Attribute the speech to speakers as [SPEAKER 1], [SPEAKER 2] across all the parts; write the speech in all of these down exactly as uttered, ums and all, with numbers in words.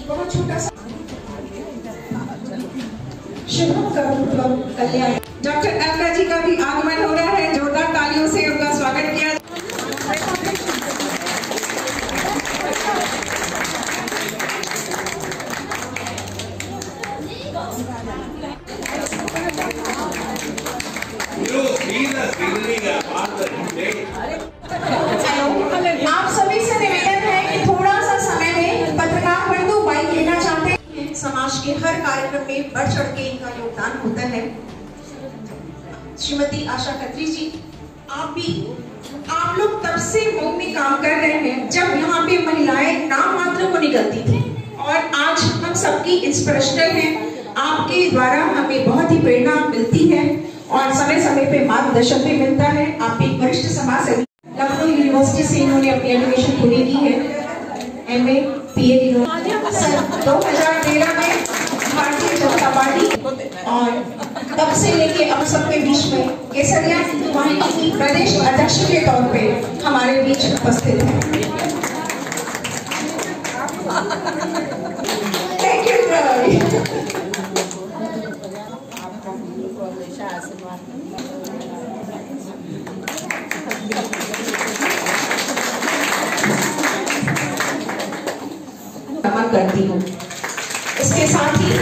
[SPEAKER 1] बहुत छोटा सा शुभम कपूर कल्याण डॉक्टर अलका जी का भी आगमन हो रहा है। जोरदार तालियों से उनका स्वागत किया। आप सभी से निवेदन है कि थोड़ा सा समय में पत्रकार बंधु बाइक लेना चाहते हैं। समाज के हर कार्यक्रम में बढ़ चढ़ के इनका योगदान होता है। श्रीमती आशा खत्री जी, आप भी आप लोग तब से मऊ में काम कर रहे हैं जब यहाँ पे महिलाएं नाम मात्र को निकलती थी, और आज हम सबकी इंस्पिरेशनल हैं। आपके द्वारा हमें बहुत ही प्रेरणा मिलती है और समय समय पे मार्गदर्शन भी मिलता है। आप एक वरिष्ठ समाज सेवी, लखनऊ यूनिवर्सिटी से इन्होंने अपनी एजुकेशन पूरी की है, M A P H D दो हजार तेरह में भारतीय जनता पार्टी, और तब से लेके अब सबके बीच में केसरिया हिंदू वाहिनी की प्रदेश अध्यक्ष के तौर पे हमारे बीच उपस्थित है। Thank you. नमन करती हूँ। इसके साथ ही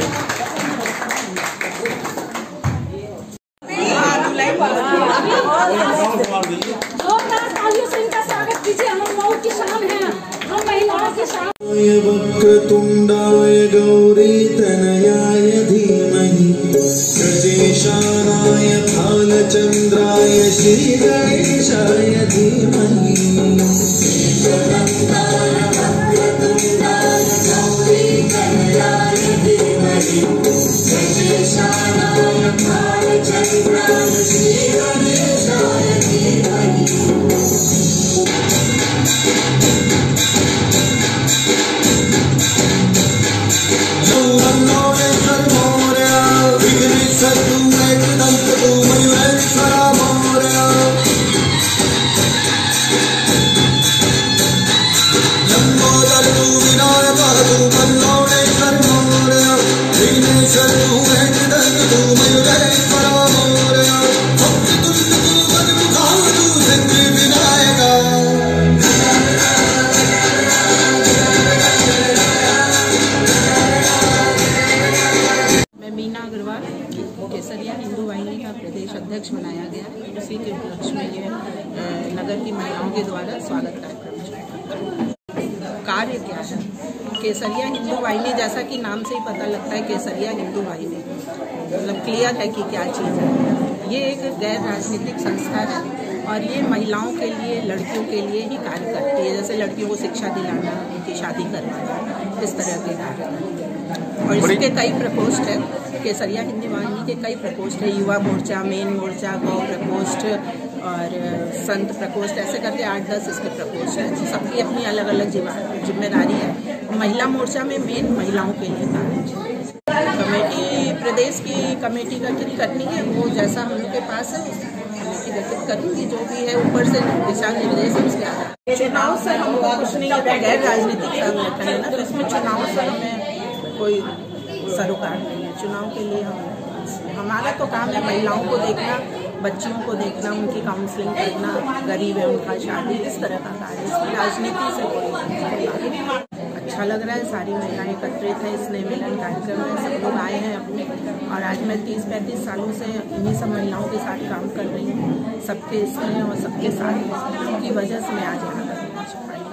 [SPEAKER 2] जोरदार तालियों से इनका स्वागत कीजिए। हम मऊ की शान हैं, हम महिलाओं की शान।
[SPEAKER 3] वक्रतुंडाय गौरी तनयाय धीमहि प्रदेशानाय भालचंद्राय श्री गणेशाय धीमहि।
[SPEAKER 4] केसरिया हिंदू वाहिनी का प्रदेश अध्यक्ष बनाया गया। उसी के उपलक्ष्य में ये नगर की महिलाओं के द्वारा स्वागत कार्यक्रम। कार्य क्या है? केसरिया हिंदू वाहिनी, जैसा कि नाम से ही पता लगता है, केसरिया हिंदू वाहिनी मतलब क्लियर है कि क्या चीज़ है। ये एक गैर राजनीतिक संस्था है और ये महिलाओं के लिए, लड़कियों के लिए ही कार्य करती है। जैसे लड़कियों को शिक्षा दिलाना, उनकी शादी करवाना, इस तरह के कार्य करती है। और इसके कई प्रकोष्ठ है। केसरिया हिंदू वाहिनी के कई प्रकोष्ठ है। युवा मोर्चा, मेन मोर्चा, गौ प्रकोष्ठ और संत प्रकोष्ठ, ऐसे करके आठ दस इसके प्रकोष्ठ है। सबकी अपनी अलग अलग जिम्मेदारी है। महिला मोर्चा में मेन महिलाओं के लिए कार्य। कमेटी प्रदेश की कमेटी गठित करनी है, वो जैसा हम लोग के पास है कमेटी गठित करूँगी। जो भी है ऊपर से दिशा निर्देश है, उसके आधार। चुनाव से हमको कुछ नहीं है, गैर राजनीतिक संगठन है ना, तो इसमें चुनाव से हमें कोई सरोकार नहीं है। चुनाव के लिए हम हमारा तो काम है महिलाओं को देखना, बच्चियों को देखना, उनकी काउंसलिंग करना, गरीब है उनका शादी, इस तरह का कार्य। इसमें राजनीति से कोई अच्छा लग रहा है। सारी महिलाएं एकत्रित है, स्नेह मिलन कार्यक्रम में सब लोग आए हैं अपने। और आज मैं तीस पैंतीस सालों से इन्हीं सब महिलाओं के साथ काम कर रही हूँ। सबके स्नेह और सबके साथ की वजह से मैं आज यहाँ पर